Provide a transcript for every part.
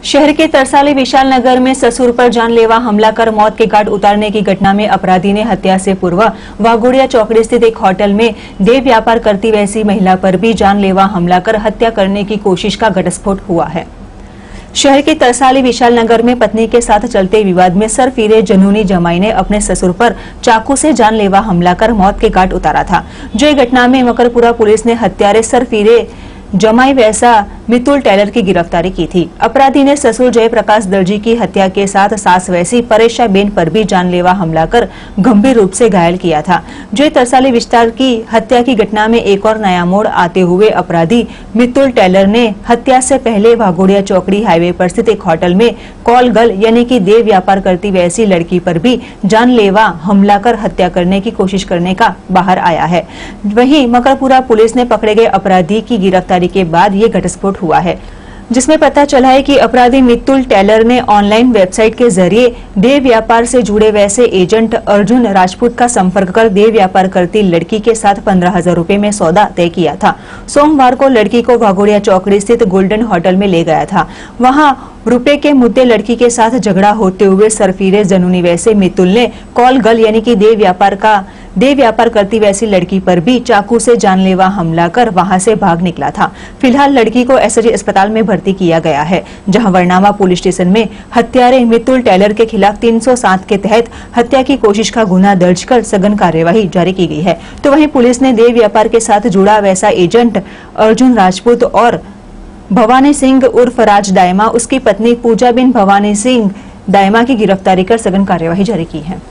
शहर के तरसाली विशाल नगर में ससुर पर जानलेवा हमला कर मौत के घाट उतारने की घटना में अपराधी ने हत्या से पूर्व वाघोड़िया चौकड़ी स्थित एक होटल में देह व्यापार करती वैसी महिला पर भी जानलेवा हमला कर हत्या करने की कोशिश का घटस्फोट हुआ है। शहर के तरसाली विशाल नगर में पत्नी के साथ चलते विवाद में सरफिरे जनूनी जमाई ने अपने ससुर पर चाकू से जानलेवा हमला कर मौत के घाट उतारा था। जो ये घटना में मकरपुरा पुलिस ने हत्यारे सरफिरे जमाई वैसा मितुल टेलर की गिरफ्तारी की थी। अपराधी ने ससुर जयप्रकाश दर्जी की हत्या के साथ सास वैसी परेशा बेन पर भी जानलेवा हमला कर गंभीर रूप से घायल किया था। जो तरसाली विस्तार की हत्या की घटना में एक और नया मोड़ आते हुए अपराधी मितुल टेलर ने हत्या से पहले वाघोड़िया चौकड़ी हाईवे पर स्थित एक होटल में कॉल गर्ल यानी कि देह व्यापार करती वैसी लड़की पर भी जानलेवा हमला कर हत्या करने की कोशिश करने का बाहर आया है। वहीं मकरपुरा पुलिस ने पकड़े गए अपराधी की गिरफ्तारी के बाद ये घटस्फोट हुआ है, जिसमें पता चला है कि अपराधी मितुल टेलर ने ऑनलाइन वेबसाइट के जरिए देह व्यापार से जुड़े वैसे एजेंट अर्जुन राजपूत का संपर्क कर देह व्यापार करती लड़की के साथ 15,000 रुपए में सौदा तय किया था। सोमवार को लड़की को वाघोड़िया चौकड़ी स्थित गोल्डन होटल में ले गया था। वहां रुपए के मुद्दे लड़की के साथ झगड़ा होते हुए सरफिरे जनूनी वैसे मितुल ने कॉल गर्ल यानी कि देह व्यापार करती वैसी लड़की पर भी चाकू से जानलेवा हमला कर वहां से भाग निकला था। फिलहाल लड़की को एसएसजी अस्पताल में भर्ती किया गया है, जहां वरनामा पुलिस स्टेशन में हत्यारे मितुल टेलर के खिलाफ 307 के तहत हत्या की कोशिश का गुना दर्ज कर सघन कार्यवाही जारी की गई है। तो वहीं पुलिस ने देह व्यापार के साथ जुड़ा वैसा एजेंट अर्जुन राजपूत और भवानी सिंह उर्फ राज दायमा, उसकी पत्नी पूजाबेन भवानी सिंह दायमा की गिरफ्तारी कर सघन कार्यवाही जारी की है।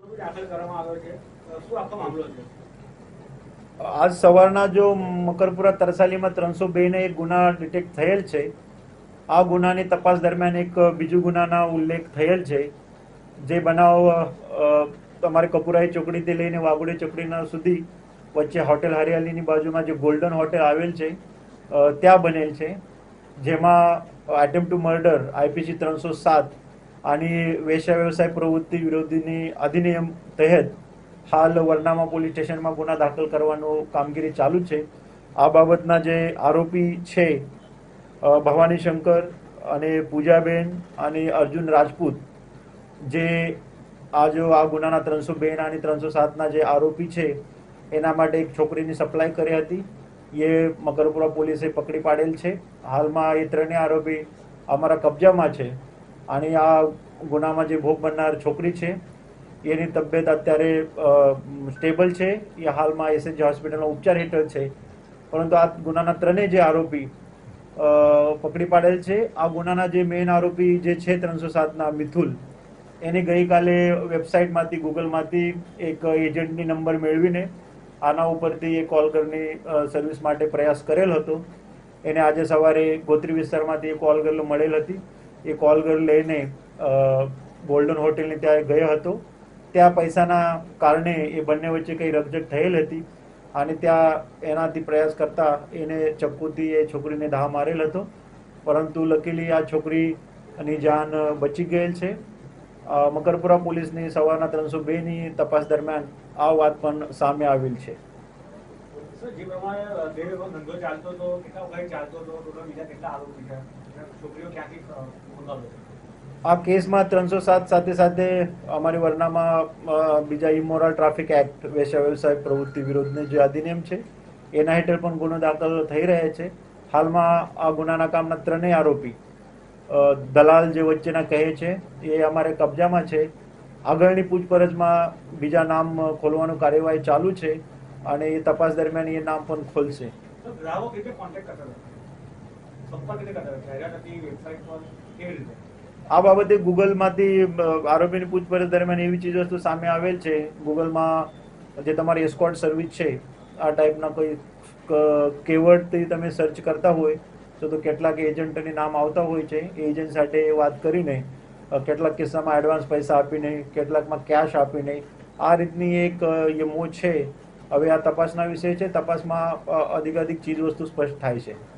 आज सवाરના जो मकरपुरा तरसाली में 302 ने एक गुना डिटेक्ट થયેલ છે। આ ગુનાની તપાસ દરમિયાન એક બીજું ગુનાના ઉલ્લેખ થયેલ છે, જે બનાવ તમારે કપુરાઈ ચોકડીથી લઈને વાઘોડી ચોકડીના સુધી વચ્ચે હોટેલ હરિયાળીની બાજુમાં જે ગોલ્ડન હોટેલ આવેલ છે ત્યાં બનેલ છે, જેમાં એટેમ્પ્ટ ટુ મર્ડર આઈપીસી 307 અને વેશ્યા વ્યવસાય પ્રવૃત્તિ વિરોધીની અધિનિયમ તહેત हाल वरनामा पुलिस स्टेशन में गुना दाखल करवानो कामगीरी चालू है। आ बाबतना जे आरोपी छे भवानी शंकर अने पूजाबेन अने अर्जुन राजपूत, जे आ जो आ गुनाना 302 अने 307 ना जे आरोपी छे एना माटे एक छोकरीनी सप्लाय करी हती। ये मकरपुरा पुलिसे पकड़ी पाडेल छे। हालमां ए त्रणेय आरोपी अमारा कब्जामां छे अने आ गुनामां जे भोग बननार छोकरी छे एनी तबियत अत्यारे स्टेबल है। ये हाल में एसएसजी हॉस्पिटल में उपचार हेठळ छे, परंतु आ गुनाना त्रणेय जे आरोपी पकड़ी पाडेल छे। आ गुनाना जे मेन आरोपी जे छे 307 ना मिथुल, एने गई काले वेबसाइट मांथी गूगल मांथी एक एजेंटनी नंबर मेळवीने आना उपरथी एक कॉल करनी सर्विस माटे प्रयास करेल हतो। एने आजे सवारे गोत्री विस्तारमांथी एक कॉल गर्ल मळेल हती। ए कॉल गर्ल लईने गोल्डन होटेलनी त्यां गयो हतो। त्या पैसाना कारणे ए बंने वच्चे कई रकझक थयेल हती आणि त्या एनाथी प्रयास करता एने चक्कूथी ए छोकरीने घा मारेल हतो, परंतु लकीली आ छोकरीनी जान बची गयेल छे। मकरपुरा पुलिसनी सवाરના 302 ની તપાસ દરમિયાન આ વાત પણ સામે આવેલ છે। જે પ્રમાણે ધંધો ચાલતો હતો, કેટલા વખત ચાલતો હતો, ટોટલ બીજા કેટલા આરોપી છે, છોકરીઓ ક્યાંથી મંગાવતો હતો? आ केस में 307 साथे साथे अमारी वरनामा बीजा इमोरल ट्राफिक एक्ट वेश्या व्यवसाय प्रवृत्ति विरोधने जो अधिनियम है एना हेठळ पण गुनो दाखल थई रह्या छे। हाल में आ गुनाना कामना त्रणेय आरोपी दलाल जे वच्चेना कहे छे ए अमारे कब्जामां छे। आगळनी पूछपरछ में बीजा नाम खोलवानो कार्यवाही चालू है अने ए तपास दरमियान ए नाम पण खोलशे। ग्राहक केवी कॉन्टेक्ट करता હતા, સંપર્ક કેવી કરતા હતા, જાહેરાત હતી વેબસાઇટ પર, કેવી રીતે? आ बाबते गूगल मांथी आरोपीनी पूछपरछ दरमियान एवी चीज वस्तु सामे आवेल छे। गूगल में जे तमारी एस्कॉर्ट सर्विस छे आ टाइपना कोई कीवर्डथी तमे सर्च करता होय तो केटलाक एजंटनी नाम आवता होय छे। एजंट साथे वात करीने केटलाक किस्सामां एडवांस पैसा आपीने केटलाकमां कैश आपीने आ रीतनी एक ये मोह छे। हवे आ तपासना विषय छे। तपासमां अधिकाधिक चीज वस्तु स्पष्ट थाय छे।